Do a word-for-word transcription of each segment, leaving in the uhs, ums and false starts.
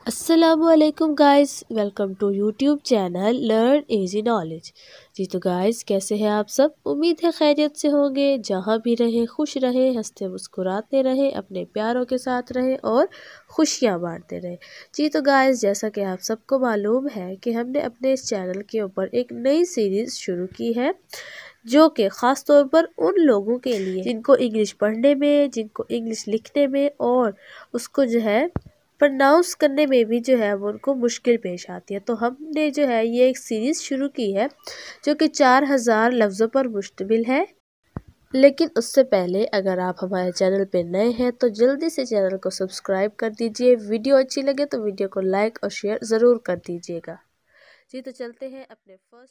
अस्सलामुअलैकुम guys, welcome to YouTube channel learn easy knowledge. जी तो गाइस, कैसे हैं आप सब? उम्मीद है खैरियत से होंगे। जहाँ भी रहें खुश रहें, हंसते मुस्कुराते रहें, अपने प्यारों के साथ रहें और खुशियाँ बांटते रहें। जी तो गाइस, जैसा कि आप सबको मालूम है कि हमने अपने इस चैनल के ऊपर एक नई सीरीज़ शुरू की है, जो कि ख़ास तौर पर उन लोगों के लिए जिनको इंग्लिश पढ़ने में, जिनको इंग्लिश लिखने में और उसको जो है प्रोनाउंस करने में भी जो है वो उनको मुश्किल पेश आती है। तो हमने जो है ये एक सीरीज़ शुरू की है जो कि चार हज़ार लफ्ज़ों पर मुश्तमिल है। लेकिन उससे पहले अगर आप हमारे चैनल पे नए हैं तो जल्दी से चैनल को सब्सक्राइब कर दीजिए। वीडियो अच्छी लगे तो वीडियो को लाइक और शेयर ज़रूर कर दीजिएगा। जी तो चलते हैं अपने फर्स्ट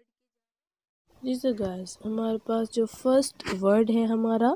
वर्ड। जी तो गाइस, हमारे पास जो फर्स्ट वर्ड है हमारा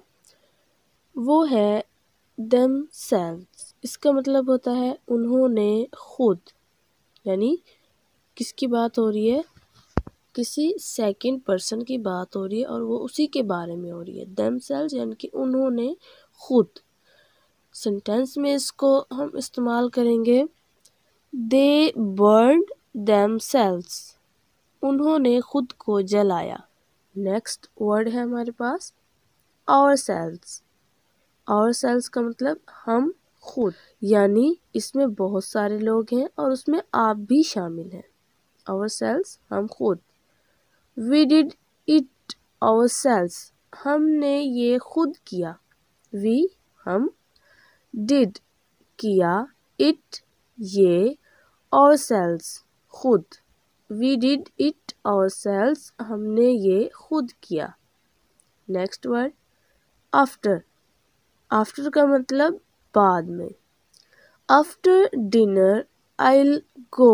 वो है themselves। इसका मतलब होता है उन्होंने खुद, यानी किसकी बात हो रही है? किसी सेकंड पर्सन की बात हो रही है और वो उसी के बारे में हो रही है। themselves यानी कि उन्होंने खुद। सेंटेंस में इसको हम इस्तेमाल करेंगे they burned themselves। उन्होंने खुद को जलाया। नेक्स्ट वर्ड है हमारे पास ourselves। ourselves का मतलब हम खुद, यानी इसमें बहुत सारे लोग हैं और उसमें आप भी शामिल हैं। ourselves हम खुद। we did it ourselves। हमने ये खुद किया। we हम, did किया, it ये, ourselves खुद। we did it ourselves हमने ये खुद किया। Next word after। आफ्टर का मतलब बाद में। After dinner I'll go।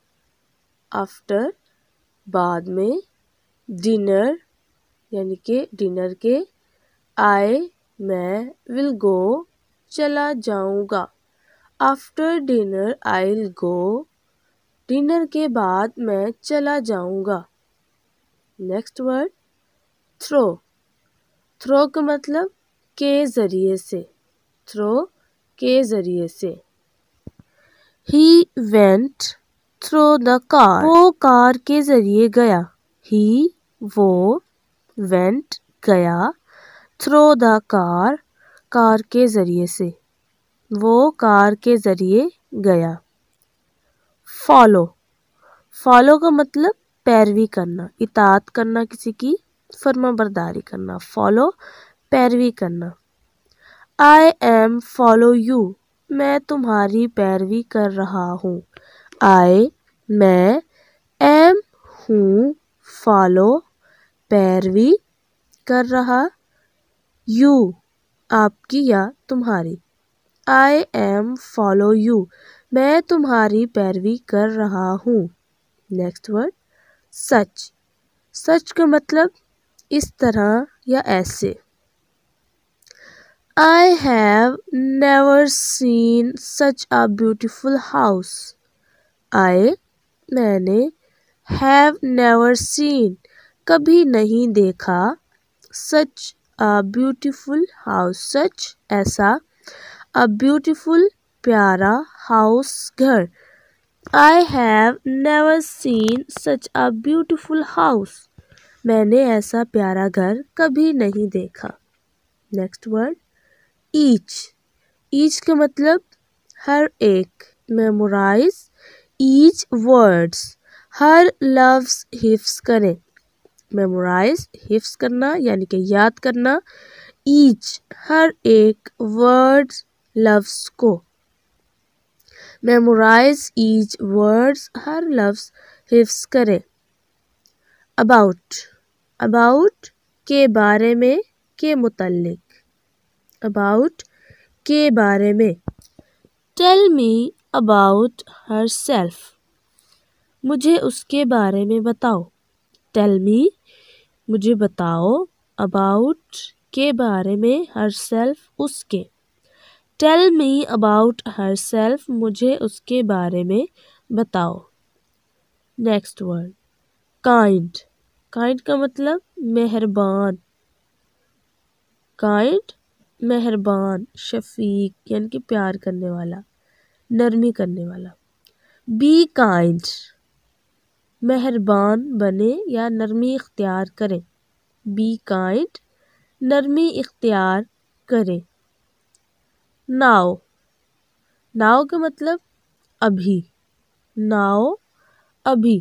After बाद में, डिनर यानी कि डिनर के, I मैं, विल गो चला जाऊंगा। After dinner I'll go dinner के बाद मैं चला जाऊंगा। Next word throw. थ्रो का मतलब के ज़रिए से। थ्रो के ज़रिए से। He went through the car। वो कार के ज़रिए गया। He वो, went गया, through the car कार के ज़रिए से। वो कार के ज़रिए गया। फॉलो। फॉलो का मतलब पैरवी करना, इताअत करना, किसी की फर्माबरदारी करना। फॉलो पैरवी करना। I am follow you। मैं तुम्हारी पैरवी कर रहा हूँ। I मैं, am हूँ, follow पैरवी कर रहा, you आपकी या तुम्हारी। I am follow you मैं तुम्हारी पैरवी कर रहा हूँ। नेक्स्ट वर्ड सच। सच का मतलब इस तरह या ऐसे। I have never seen such a beautiful house। I मैंने, have never seen कभी नहीं देखा, such a beautiful house such ऐसा, a beautiful प्यारा, house घर। I have never seen such a beautiful house मैंने ऐसा प्यारा घर कभी नहीं देखा। Next word each. ईच का मतलब हर एक। मेमोराइज ईच वर्ड्स हर लफ्ज़ हिफ्स करें। मेमोराइज हिफ्स करना यानी कि याद करना, ईच हर एक, वर्ड्स लफ्ज़ को। मेमोराइज ईच वर्ड्स हर लफ्ज़ हिफ्स करें। अबाउट। अबाउट के बारे में, के मुतल्लिक। अबाउट के बारे में। Tell me about herself. मुझे उसके बारे में बताओ। टेल मी मुझे बताओ, अबाउट के बारे में, हरसेल्फ उसके। टेल मी अबाउट हरसेल्फ मुझे उसके बारे में बताओ। Next word kind. काइंड का मतलब मेहरबान। काइंड मेहरबान, शफीक यानी कि प्यार करने वाला। नरमी करने वाला। बी काइंड, मेहरबान बने या नरमी इख्तियार करें। बी काइंड, नरमी इख्तियार करें। नाउ, नाउ का मतलब अभी, नाउ अभी।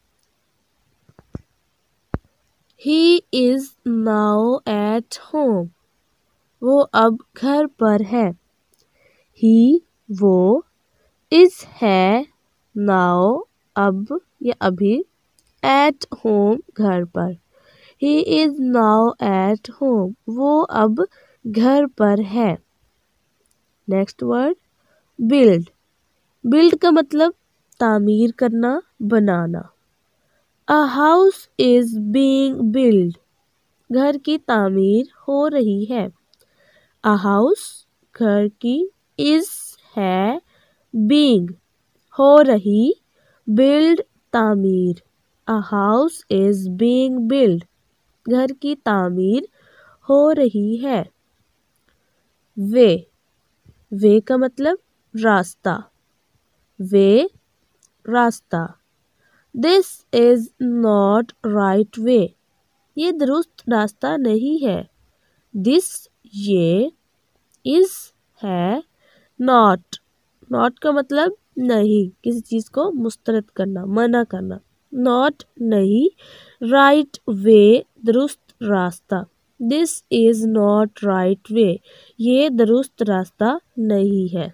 He is now at home, वो अब घर पर है। ही वो, इज़ है, नाउ अब या अभी, एट होम घर पर। He is now at home, वो अब घर पर है। नेक्स्ट वर्ड बिल्ड, बिल्ड का मतलब तामीर करना, बनाना। A house is being build, घर की तामीर हो रही है। अ हाउस घर की, इज़ है, बीइंग हो रही, बिल्ड तामीर। A house is being build, घर की तामीर हो रही है। वे, वे का मतलब रास्ता, वे रास्ता। This is not right way, ये दुरुस्त रास्ता नहीं है। दिस ये, इज़ है, नॉट, नॉट का मतलब नहीं, किसी चीज़ को मुस्तरद करना, मना करना। नॉट नहीं, राइट वे दुरुस्त रास्ता। This is not right way, ये दुरुस्त रास्ता नहीं है।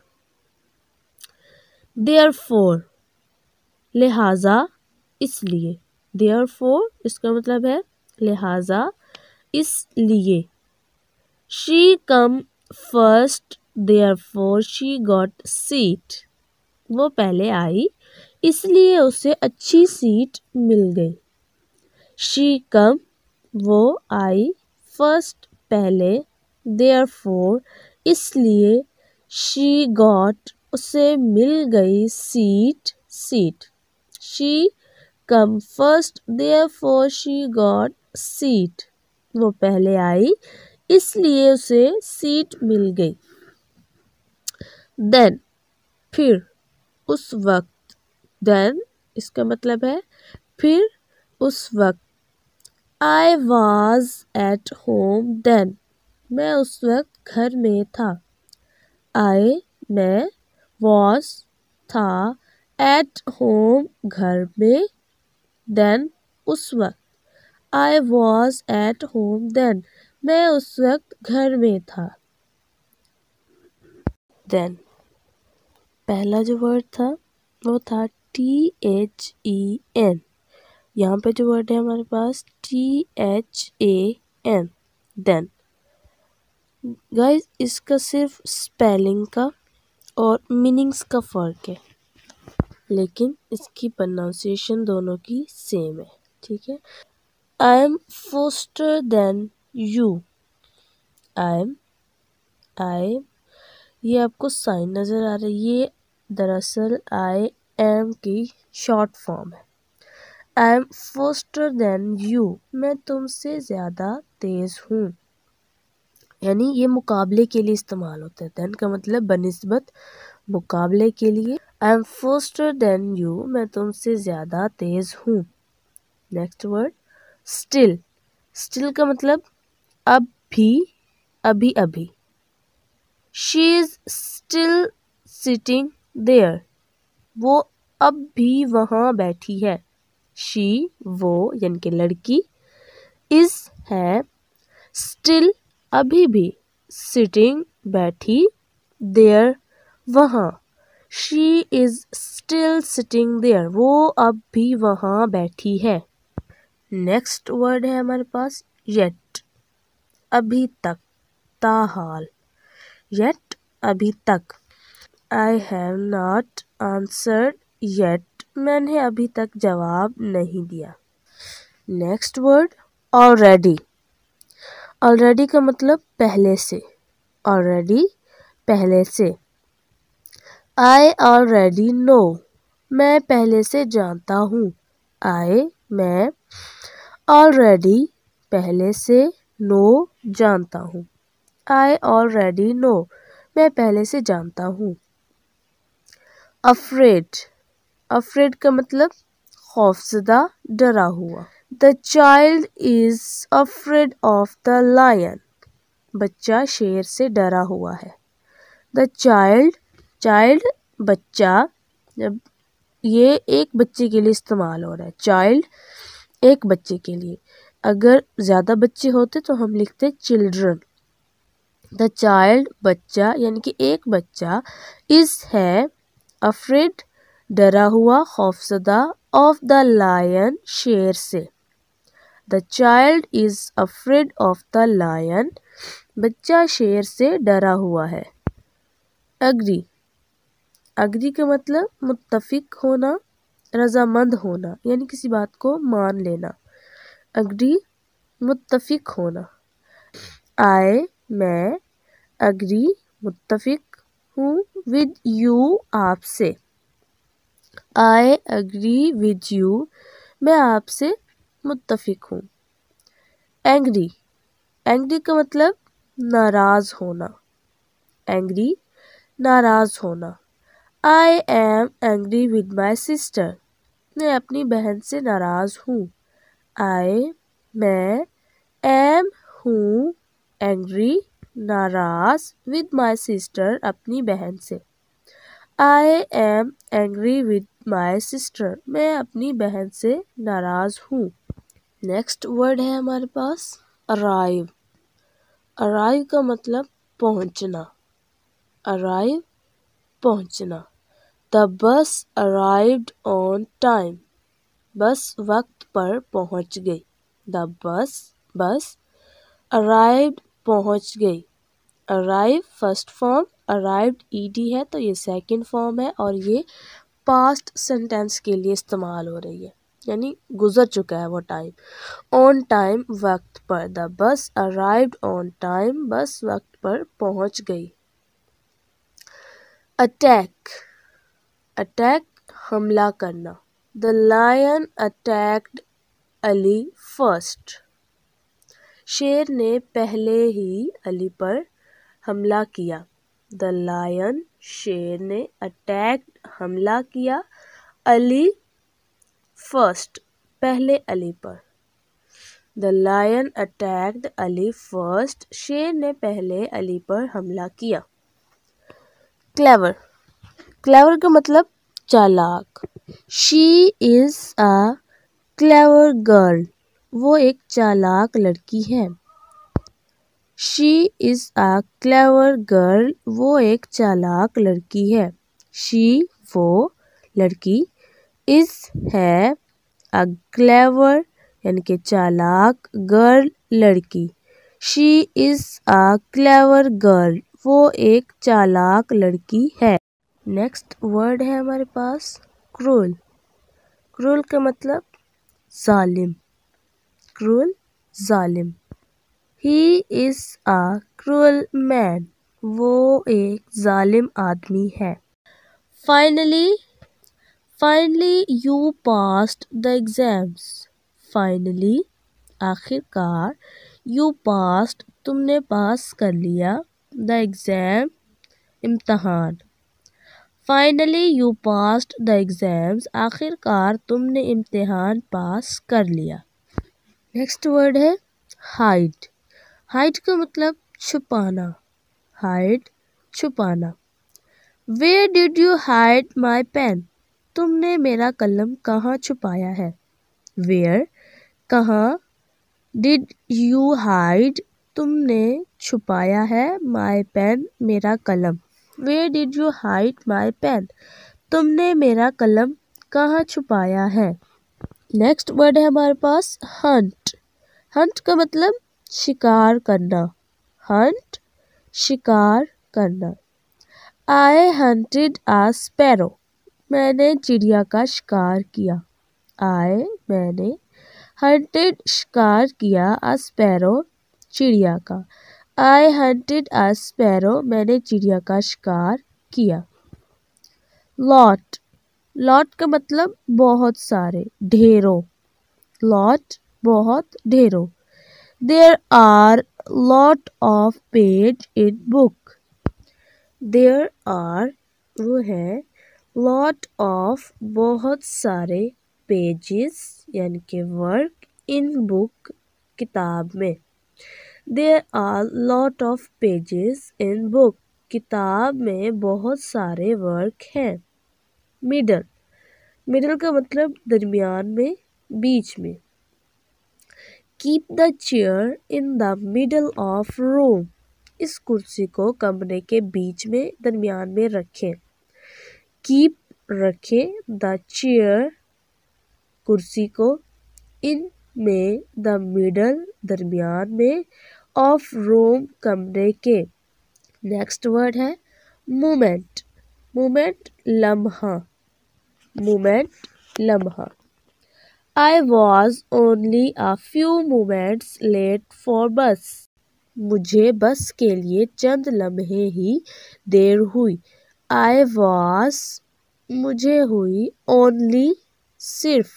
देयरफॉर, लिहाजा इसलिए। देयरफॉर इसका मतलब है लिहाजा इसलिए। She come first therefore she got seat, वो पहले आई इसलिए उसे अच्छी सीट मिल गई। शी कम वो आई, फर्स्ट पहले, देयरफॉर इसलिए, शी गॉट उसे मिल गई, seat seat. She come first therefore she got seat, वो पहले आई इसलिए उसे सीट मिल गई। देन फिर, उस वक्त। देन इसका मतलब है फिर, उस वक्त। I was at home then, मैं उस वक्त घर में था। आई मैं, वॉज था, एट होम घर में, देन उस वक्त। I was at home then, मैं उस वक्त घर में था। देन पहला जो वर्ड था वो था टी एच ई एन, यहाँ पे जो वर्ड है हमारे पास T H A N, then. Guys इसका सिर्फ स्पेलिंग का और मीनिंग्स का फ़र्क है, लेकिन इसकी प्रोनाउंसिएशन दोनों की सेम है, ठीक है। I am faster than you, I am, I, ये आपको साइन नज़र आ रही है, ये दरअसल आई एम की शॉर्ट फॉर्म है। I am faster than you, मैं तुमसे ज़्यादा तेज़ हूँ, यानी ये मुकाबले के लिए इस्तेमाल होता है। देन का मतलब बनिस्बत, मुकाबले के लिए। I am faster than you, मैं तुमसे ज़्यादा तेज़ हूँ। नेक्स्ट वर्ड स्टिल, स्टिल का मतलब अब भी, अभी अभी। She is still sitting there, वो अब भी वहाँ बैठी है। शी वो यानी कि लड़की, इज़ है, स्टिल अभी भी, सिटिंग बैठी, देयर वहाँ। She is still sitting there, वो अब भी वहाँ बैठी है। नेक्स्ट वर्ड है हमारे पास येट, अभी तक, ताहाल। येट अभी तक। I have not answered yet, मैंने अभी तक जवाब नहीं दिया। नेक्स्ट वर्ड ऑलरेडी, ऑलरेडी का मतलब पहले से, ऑलरेडी पहले से। आई ऑलरेडी नो, मैं पहले से जानता हूँ। आई मैं, ऑलरेडी पहले से, नो जानता हूँ। आई ऑलरेडी नो, मैं पहले से जानता हूँ। अफ्रेड, अफ्रेड का मतलब खौफजदा, डरा हुआ। The child is afraid of the lion, बच्चा शेर से डरा हुआ है। द चाइल्ड, चाइल्ड बच्चा, जब ये एक बच्चे के लिए इस्तेमाल हो रहा है, चाइल्ड एक बच्चे के लिए। अगर ज़्यादा बच्चे होते तो हम लिखते चिल्ड्रन। द चाइल्ड बच्चा यानी कि एक बच्चा, इज है अफ्रेड डरा हुआ, खौफजदा, ऑफ द लायन शेर से। The child is afraid of the lion, बच्चा शेर से डरा हुआ है। अग्री, अग्री का मतलब मुत्तफिक होना, रजामंद होना, यानी किसी बात को मान लेना। अग्री मुत्तफिक होना। आई मैं, अग्री मुत्तफिक हूँ, विद यू आपसे। आई अग्री विद यू, मैं आपसे मुत्तफिक हूँ। एंग्री, एंग्री का मतलब नाराज होना, एंग्री नाराज होना। I am angry with my sister, मैं अपनी बहन से नाराज हूँ। आई मैं, एम हूँ, एंग्री नाराज, विद माई सिस्टर अपनी बहन से। I am angry with my sister, मैं अपनी बहन से नाराज हूँ। नेक्स्ट वर्ड है हमारे पास अराइव। अराइव का मतलब पहुँचना, अराइव पहुँचना। The bus arrived on time, बस वक्त पर पहुँच गई। द बस, बस अराइव्ड पहुँच गई। Arrive first form, arrived ED है तो ये सेकंड फॉर्म है और ये पास्ट सेंटेंस के लिए इस्तेमाल हो रही है, यानी गुजर चुका है वो टाइम। ऑन टाइम वक्त पर, the bus arrived on time, बस वक्त पर पहुँच गई। अटैक, अटैक हमला करना। The lion attacked Ali first, शेर ने पहले ही अली पर हमला किया। द लायन शेर ने अटैक्ड हमला किया, अली फर्स्ट पहले अली पर। The lion attacked Ali first, शेर ने पहले अली पर हमला किया। क्लेवर, क्लेवर का मतलब चालाक। She is a clever girl, वो एक चालाक लड़की है। She is a clever girl, वो एक चालाक लड़की है। शी वो लड़की, इज है, अ क्लेवर यानी कि चालाक, गर्ल लड़की। She is a clever girl, वो एक चालाक लड़की है। नेक्स्ट वर्ड है हमारे पास क्रूल। क्रूल का मतलब जालिम, क्रूल जालिम। He is a cruel man, वो एक जालिम आदमी है। Finally, finally you passed the exams, finally आखिरकार, यू पास्ड तुमने पास कर लिया, द एग्ज़ाम इम्तहान। Finally you passed the exams, आखिरकार तुमने इम्तिहान पास कर लिया। नेक्स्ट वर्ड है हाइड। हाइड का मतलब छुपाना, हाइड छुपाना। Where did you hide my pen, तुमने मेरा कलम कहाँ छुपाया है। वेयर कहाँ, डिड यू हाइड तुमने छुपाया है, माई पेन मेरा कलम। Where did you hide my pen, तुमने मेरा कलम कहाँ छुपाया है। नेक्स्ट वर्ड है हमारे पास हंट। हंट का मतलब शिकार करना, हंट शिकार करना। आई हंटेड अ स्पैरो, मैंने चिड़िया का शिकार किया। आई मैंने, हंटेड शिकार किया, अ स्पैरो चिड़िया का। आई हंटेड अ स्पैरो, मैंने चिड़िया का शिकार किया। लॉट, लॉट का मतलब बहुत सारे, ढेरों। लॉट बहुत, ढेरों। There are lot of page in book. There are वो है लॉट ऑफ बहुत सारे, पेजेस यानी कि वर्क, इन बुक किताब में। There are lot of pages in book, किताब में बहुत सारे वर्क हैं। मिडल, मिडल का मतलब दरमियान में, बीच में। Keep the chair in the middle of room, इस कुर्सी को कमरे के बीच में, दरमियान में रखें। कीप रखें, द चेयर कुर्सी को, इन में, द मिडल दरमियान में, ऑफ रूम कमरे के। नेक्स्ट वर्ड है मोमेंट, मोमेंट लम्हा, मोमेंट लम्हा। I was only a few moments late for bus, मुझे बस के लिए चंद लम्हे ही देर हुई। I was, मुझे हुई, only, सिर्फ,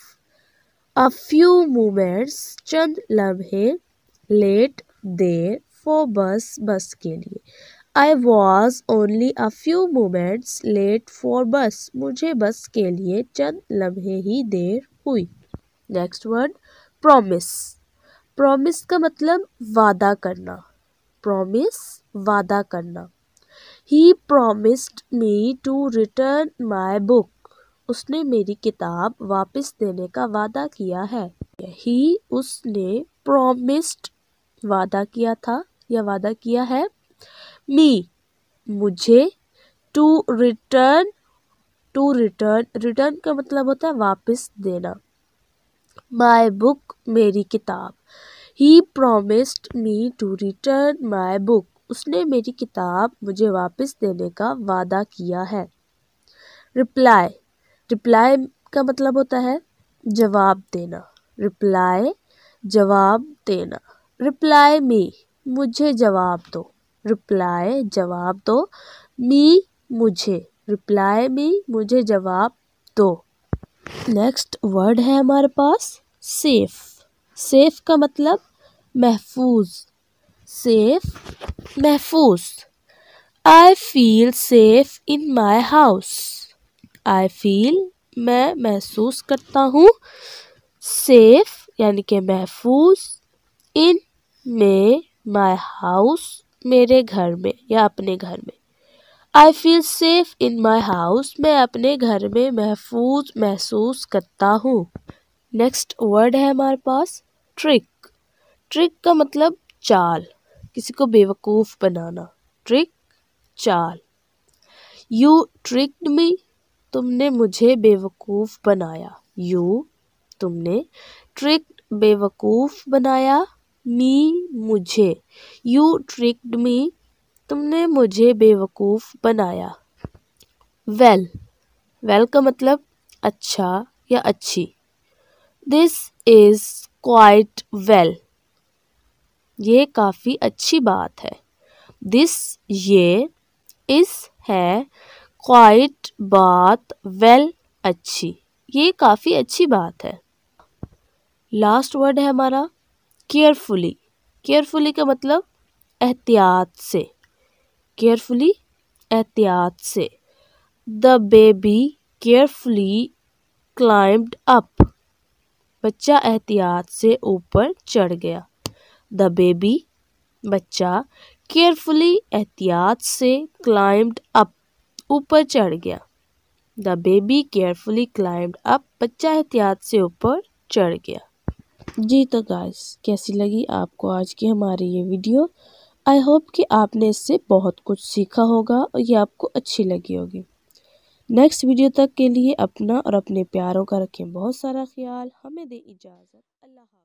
a few moments, चंद लम्हे, late, देर, for bus, बस के लिए। I was only a few moments late for bus, मुझे बस के लिए चंद लम्हे ही देर हुई। नेक्स्ट वर्ड प्रॉमिस, प्रॉमिस का मतलब वादा करना, प्रॉमिस वादा करना। He promised me to return my book, उसने मेरी किताब वापस देने का वादा किया है। ही उसने, प्रॉमिस्ड वादा किया था या वादा किया है। मी मुझे, to return, to return, return का मतलब होता है वापस देना। माई बुक मेरी किताब। He promised me to return my book, उसने मेरी किताब मुझे वापस देने का वादा किया है। रिप्लाई, रिप्लाई का मतलब होता है जवाब देना, रिप्लाई जवाब देना। रिप्लाई मी मुझे जवाब दो, रिप्लाई जवाब दो, मी मुझे, रिप्लाई मी मुझे जवाब दो। नेक्स्ट वर्ड है हमारे पास सेफ, सेफ का मतलब महफूज, सेफ महफूज। I feel safe in my house, I feel मैं महसूस करता हूँ, सेफ यानी कि महफूज, इन में, माई हाउस मेरे घर में या अपने घर में। I feel safe in my house, मैं अपने घर में महफूज महसूस करता हूँ। नेक्स्ट वर्ड है हमारे पास ट्रिक, ट्रिक का मतलब चाल, किसी को बेवकूफ़ बनाना, ट्रिक चाल। यू ट्रिक्ड मी, तुमने मुझे बेवकूफ़ बनाया, यू तुमने, ट्रिक्ड बेवकूफ़ बनाया, मी मुझे, यू ट्रिक्ड मी तुमने मुझे बेवकूफ़ बनाया। वेल, वेल का मतलब अच्छा या अच्छी। दिस इज़ क्वाइट वेल, ये काफ़ी अच्छी बात है। दिस ये, इस है, क्वाइट बात, वेल अच्छी, ये काफ़ी अच्छी बात है। लास्ट वर्ड है हमारा केयरफुली, केयरफुली का मतलब एहतियात से, केयरफुली एहतियात से। The baby carefully climbed up, बच्चा एहतियात से ऊपर चढ़ गया। द बेबी बच्चा, केयरफुली एहतियात से, क्लाइम्ड अप ऊपर चढ़ गया। The baby carefully climbed up, बच्चा एहतियात से ऊपर चढ़ गया। जी तो गाइस, कैसी लगी आपको आज की हमारी ये वीडियो? आई होप कि आपने इससे बहुत कुछ सीखा होगा और ये आपको अच्छी लगी होगी। नेक्स्ट वीडियो तक के लिए अपना और अपने प्यारों का रखें बहुत सारा ख्याल। हमें दे इजाज़त। अल्लाह हाफ़िज़।